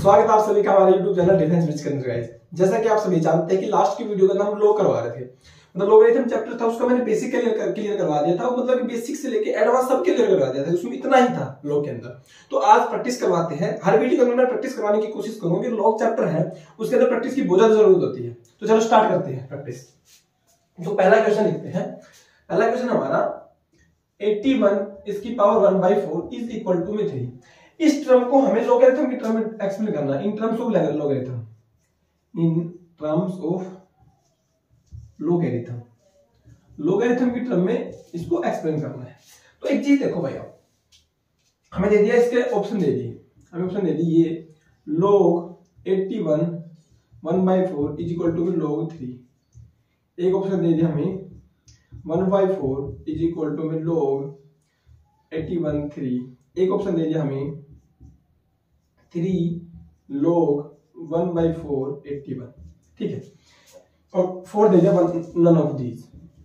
स्वागत है आप सभी का हमारे YouTube चैनल डिफेंस विच के अंदर गाइस। जैसा कि आप सभी जानते हैं कि लास्ट की वीडियो का हम लोग करवा रहे थे, मतलब लोगरिथम चैप्टर था उसका मैंने बेसिक क्लियर करवा दिया था, मतलब बेसिक से लेके एडवांस सब क्लियर करवा दिया था, उसमें इतना ही था लॉग के अंदर। तो आज प्रैक्टिस करवाते हैं। हर वीडियो के अंदर मैं प्रैक्टिस करवाने की कोशिश करूंगी। लॉग चैप्टर है उसके अंदर प्रैक्टिस की बहुत ज्यादा जरूरत होती है। तो चलो स्टार्ट करते हैं प्रैक्टिस। तो पहला क्वेश्चन लिखते हैं। पहला क्वेश्चन हमारा 81 इसकी पावर 1/4 इज इक्वल टू में 3। इस टर्म को हमें लोगरिथम की टर्म में एक्सप्लेन करना है, in terms of logarithm, in terms of logarithm, logarithm की टर्म में इसको एक्सप्लेन करना है। तो एक चीज देखो भाई, आप हमें दे दिया, इसके ऑप्शन दे दिए, हमें ऑप्शन दे दी ये log 81 1/4 इज इक्वल टू में log 3। एक ऑप्शन दे दिया हमें 1/4 इज इक्वल टू में log 81 3। एक ऑप्शन दे दिया हमें 3 log 1/4 81। ठीक है, और 4 दे दिया none of these।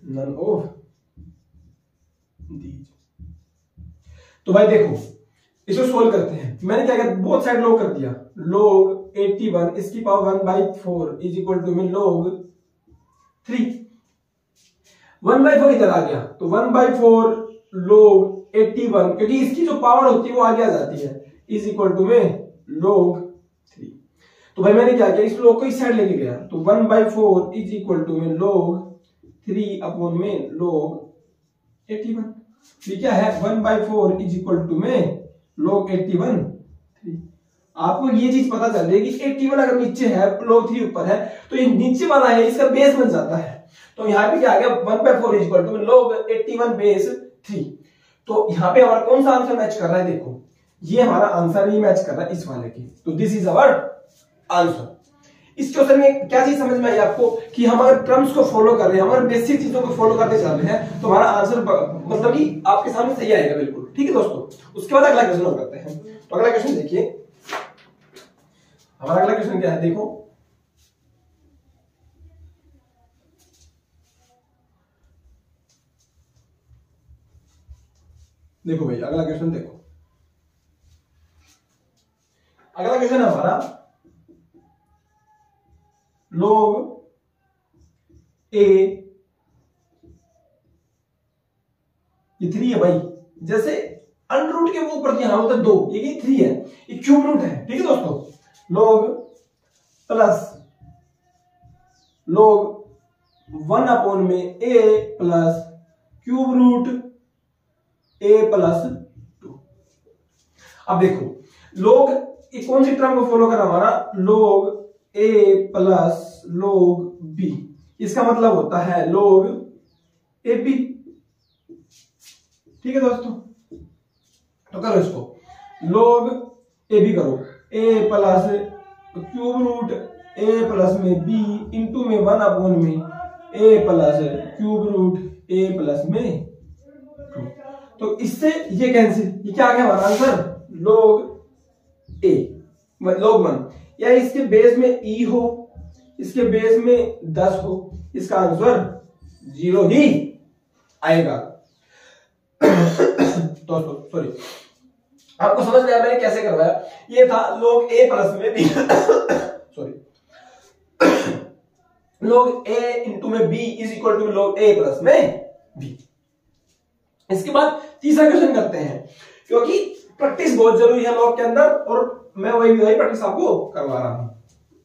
तो भाई देखो इसको सोल्व करते हैं। मैंने क्या किया, बोथ साइड log कर दिया। log 81 इसकी पावर 1/4 इज इक्वल टू में log 3। 1/4 इधर आ गया तो 1/4 log 81, क्योंकि इसकी जो पावर होती है वो आगे आ जाती है, इज इक्वल टू में log 3। तो भाई मैंने क्या किया, इस log को इस साइड लेके गया तो 1/4 इज इक्वल टू में log 3 अपॉन में log 81। ये क्या है, 1/4 इज इक्वल टू में log 81 3। आपको ये चीज पता चल रही है कि 81 अगर नीचे है log 3 ऊपर है तो ये नीचे वाला है इसका बेस बन जाता है। तो यहाँ पे क्या आ गया, 1/4 इज इक्वल टू में log 81 बेस 3। तो यहाँ पे हमारा कौन सा आंसर मैच कर रहा है, देखो ये हमारा आंसर ही मैच कर रहा है इस वाले की। तो दिस इज आवर आंसर। इस क्वेश्चन में क्या चीज समझ में आई आपको कि हम अगर टर्म्स को फॉलो कर रहे हैं, हमारे बेसिक चीजों को फॉलो करते चल रहे हैं, तो हमारा आंसर मतलब कि आपके सामने सही आएगा बिल्कुल। ठीक है दोस्तों, उसके बाद अगला क्वेश्चन हम करते हैं। तो अगला क्वेश्चन देखिए, हमारा अगला क्वेश्चन क्या है, देखो देखो भाई अगला क्वेश्चन देखो। अगला क्वेश्चन है हमारा log a, ये 3 है भाई, जैसे अंडर रूट के ऊपर यहां होता है 2, ये 3 है, ये क्यूब रूट है। ठीक है दोस्तों, log प्लस log 1 अपॉन में a plus cube root a plus 2। अब देखो log कौन सी टर्म को फॉलो कर हमारा, log a plus log b, इसका मतलब होता है log ab। ठीक है दोस्तों, तो करो इसको, log ab करो, a plus cube root a plus में b इंटू में 1 अपॉन में a plus cube root a plus में 2। तो इससे ये कैंसिल, ये क्या आ गया हमारा आंसर, log a log 1, या इसके बेस में e हो, इसके बेस में 10 हो, इसका आंसर 0 ही आएगा। दोस्तों सॉरी, आपको समझ में आया मैंने कैसे करवाया। ये था log a प्लस में b sorry log a into में b is equal to log a plus में b। इसके बाद तीसरा क्वेश्चन करते हैं, क्योंकि प्रैक्टिस बहुत जरूरी है लॉग के अंदर, और मैं वही प्रैक्टिस आपको करवा रहा हूं।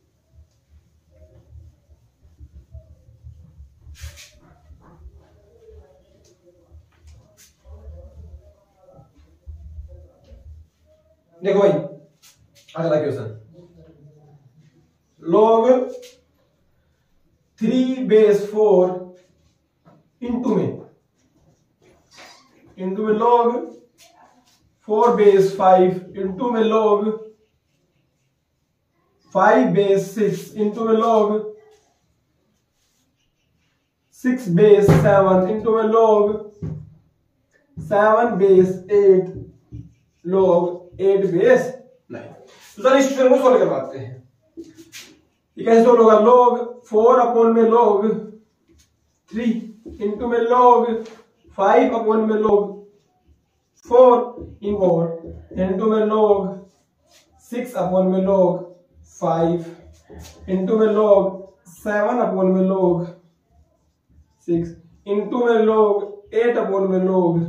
देखो भाई अगला क्वेश्चन, log 3 बेस 4 इंटू में log 4 बेस 5 इंटू में log 5 बेस 6 इंटू में log 6 बेस 7 इंटू में log 7 बेस 8 log 8 बेस 9। तो सर इस क्वेश्चन को सॉल्व करवाते हैं। ये कैसे सॉल्व होगा, log 4 अपॉन में log 3 इंटू में log 5 अपॉन में log 4 इंटू में log 6 अपॉन में log 5 इंटू में log 7 अपॉन में log 6 इंटू में log 8 अपॉन में log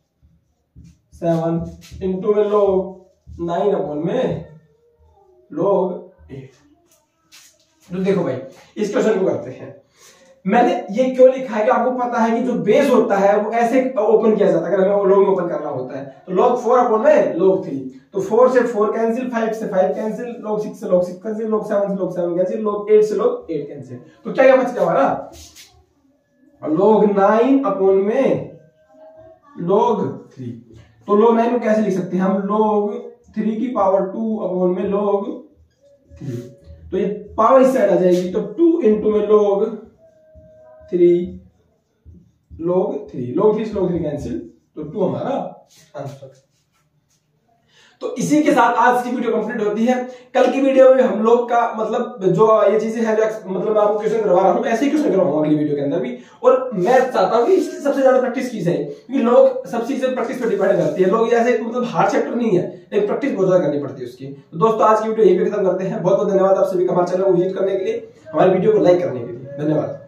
7 इंटू में log 9 अपॉन में log 8। तो देखो भाई इस क्वेश्चन को करते हैं। मैंने ये क्यों लिखा है कि आपको पता है कि जो बेस होता है वो ऐसे ओपन किया जाता है, अगर हमें log में ओपन करना होता है तो log 4 अपॉन में log 3, तो 4 से 4 कैंसिल, 5 से 5 कैंसिल, log 6 से log 6 कैंसिल, log 7 से log 7 कैंसिल, log 8 से log 8 कैंसिल। तो क्या क्या बच गया हमारा, log 9 अपॉन में log 3। तो log 9 को कैसे लिख सकते हैं हम, log 3 की पावर 2 अपॉन में log 3, तो ये पावर इस साइड आ जाएगी, तो 2 इंटू में log 3 log 3 से log 3 कैंसिल, तो 2 हमारा आंसर। तो इसी के साथ आज की वीडियो कंप्लीट होती है। कल की वीडियो में हम लोग का मतलब जो ये चीजें हैं, जो मतलब मैं आपको क्वेश्चन करवा रहा हूं, ऐसे ही क्वेश्चन करवाऊंगा अगली वीडियो के अंदर भी। और मैं चाहता हूं कि इसकी सबसे ज्यादा प्रैक्टिस की जाए, क्योंकि लोग सब चीजें प्रैक्टिस पर डिपेंड करती है। लोग ऐसे मतलब हार्ड चैप्टर नहीं है, लेकिन प्रैक्टिस बहुत ज्यादा करनी पड़ती है उसकी। तो दोस्तों आज की वीडियो यही पे खत्म करते हैं। बहुत बहुत धन्यवाद आप सभी का हमारे चैनल को विजिट करने के लिए, हमारे वीडियो को लाइक करने के लिए। धन्यवाद।